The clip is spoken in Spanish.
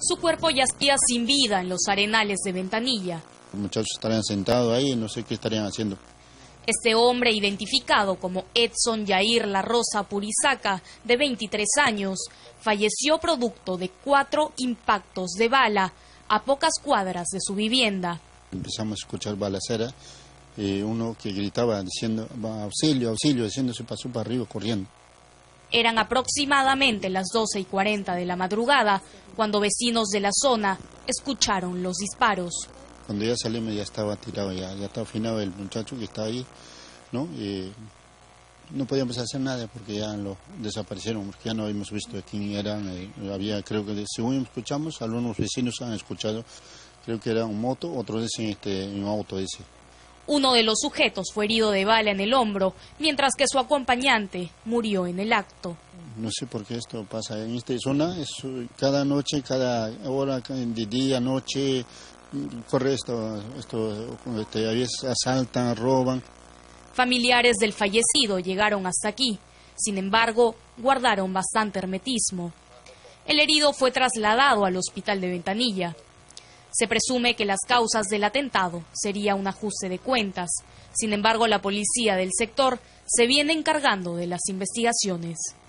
Su cuerpo yacía sin vida en los arenales de Ventanilla. Los muchachos estarían sentados ahí, no sé qué estarían haciendo. Este hombre, identificado como Edson Yair La Rosa Purizaca, de 23 años, falleció producto de 4 impactos de bala a pocas cuadras de su vivienda. Empezamos a escuchar balacera, uno que gritaba diciendo auxilio, auxilio, diciendo se pasó para arriba corriendo. Eran aproximadamente las 12:40 de la madrugada cuando vecinos de la zona escucharon los disparos. Cuando ya salimos ya estaba tirado, ya estaba afinado el muchacho que estaba ahí, ¿no? No podíamos hacer nada porque ya lo desaparecieron, porque ya no habíamos visto de quién eran. Había, creo que según escuchamos, algunos vecinos han escuchado, creo que era un moto, otros dicen un auto ese. Uno de los sujetos fue herido de bala en el hombro, mientras que su acompañante murió en el acto. No sé por qué esto pasa en esta zona, cada noche, cada hora, de día, noche, corre esto, a veces asaltan, roban. Familiares del fallecido llegaron hasta aquí, sin embargo, guardaron bastante hermetismo. El herido fue trasladado al hospital de Ventanilla. Se presume que las causas del atentado sería un ajuste de cuentas. Sin embargo, la policía del sector se viene encargando de las investigaciones.